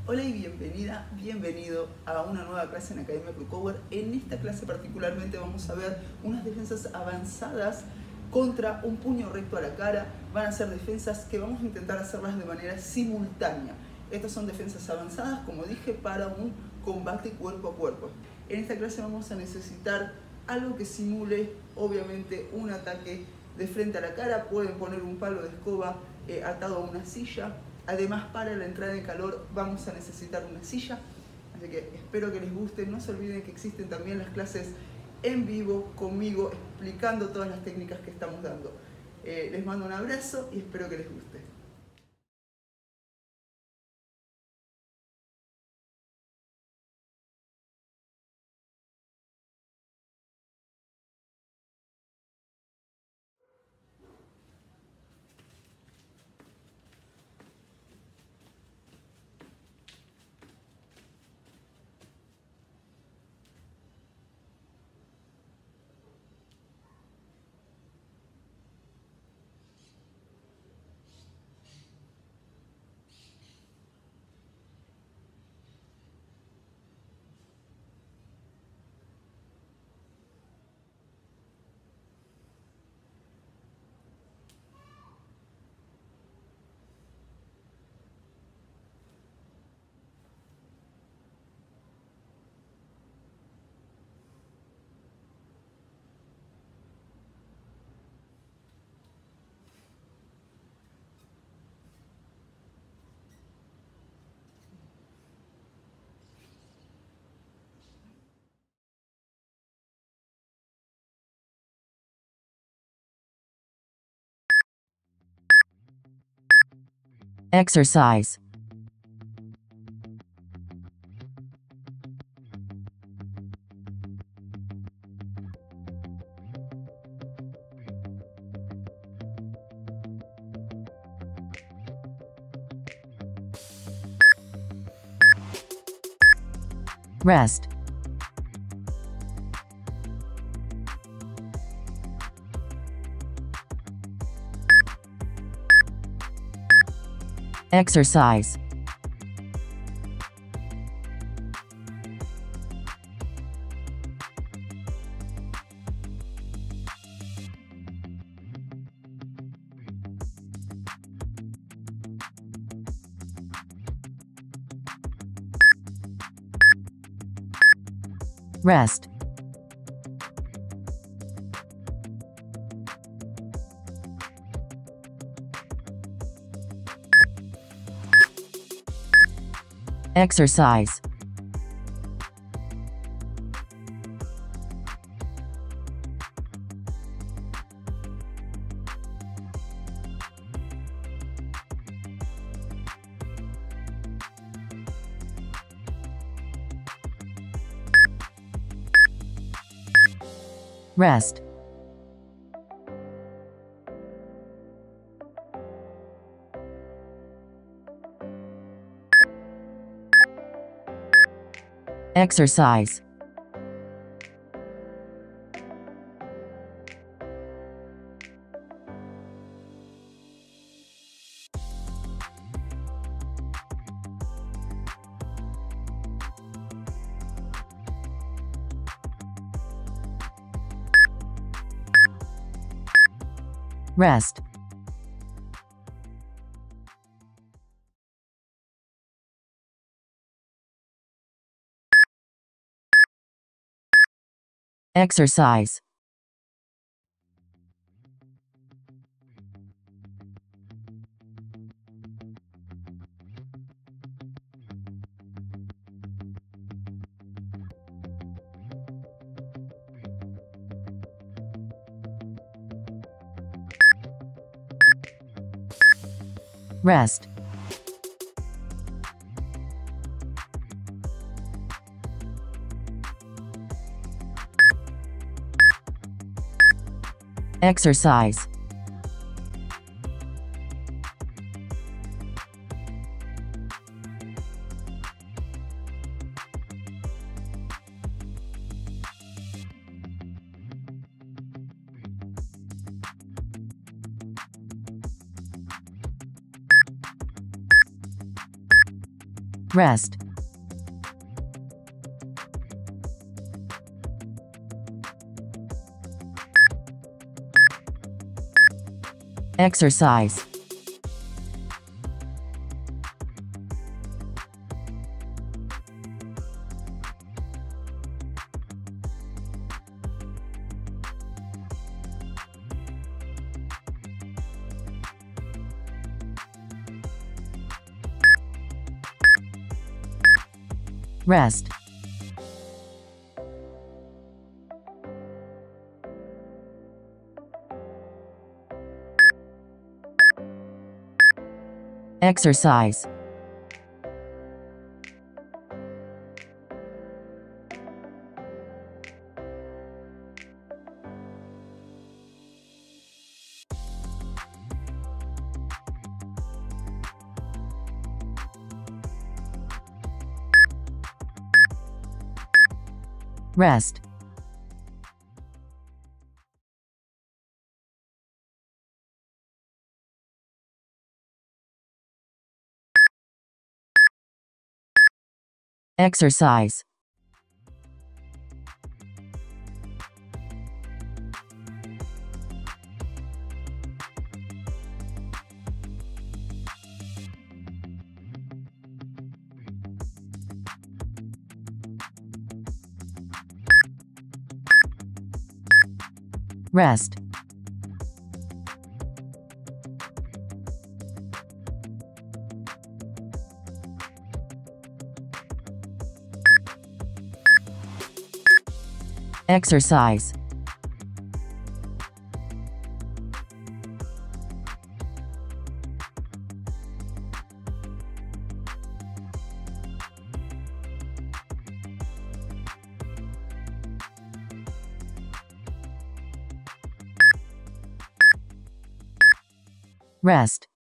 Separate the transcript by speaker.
Speaker 1: Hola y bienvenida, bienvenido a una nueva clase en Academia ProCover. En esta clase particularmente vamos a ver unas defensas avanzadas contra un puño recto a la cara. Van a ser defensas que vamos a intentar hacerlas de manera simultánea. Estas son defensas avanzadas, como dije, para un combate cuerpo a cuerpo. En esta clase vamos a necesitar algo que simule, obviamente, un ataque de frente a la cara. Pueden poner un palo de escoba atado a una silla. Además, para la entrada en calor vamos a necesitar una silla. Así que espero que les guste. No se olviden que existen también las clases en vivo conmigo explicando todas las técnicas que estamos dando. Les mando un abrazo y espero que les guste.
Speaker 2: Exercise. Rest. Exercise. Rest. Exercise. Rest. Exercise. Rest. Exercise. Rest. Exercise. Rest. Exercise. Rest. Exercise. Rest. Exercise. Rest. Exercise. Rest.